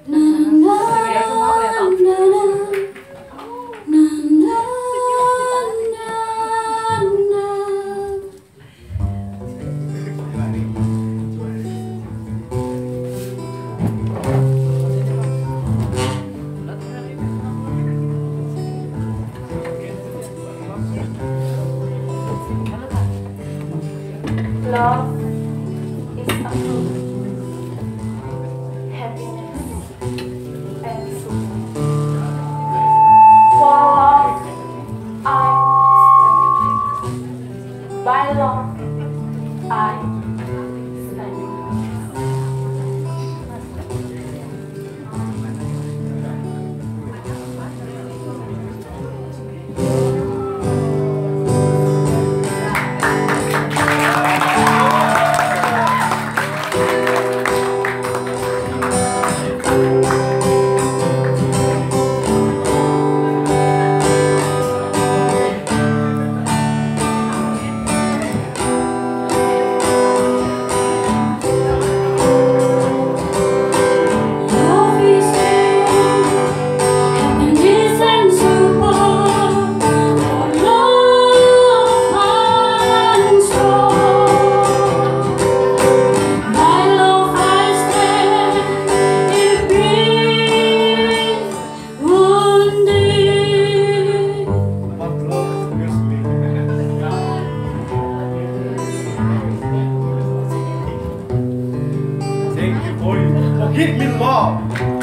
Love is a fruit, happiness and suffering. For love, I stand. By love, I stand. Give me love.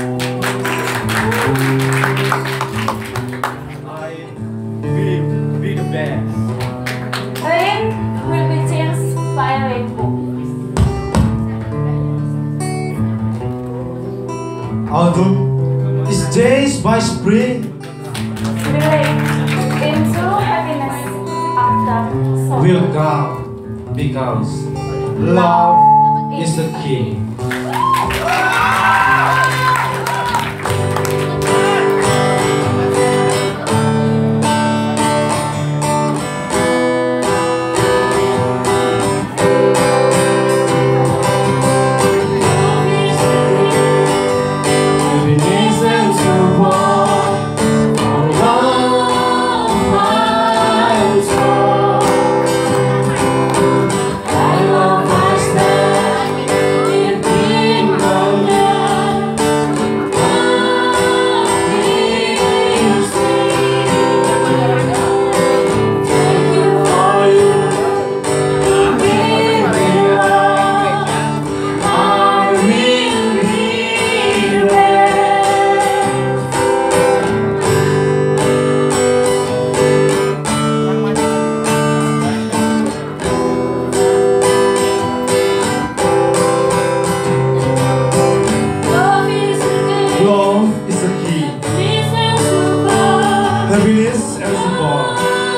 I will be the best. Rain will be changed by rainbow. Autumn is changed by spring. Relate into happiness after sorrow. Will come because love is the key. Happiness and support.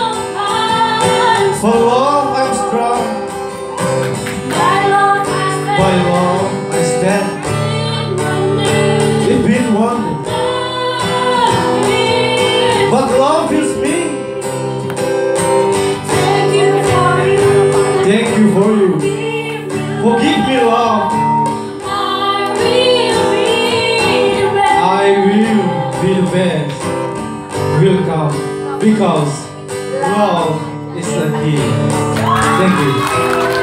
For love I'm strong. By love I stand. It's been one, but love is me. Thank you for you. Forgive me, love. I will be the best. Will come because love is the key. Thank you.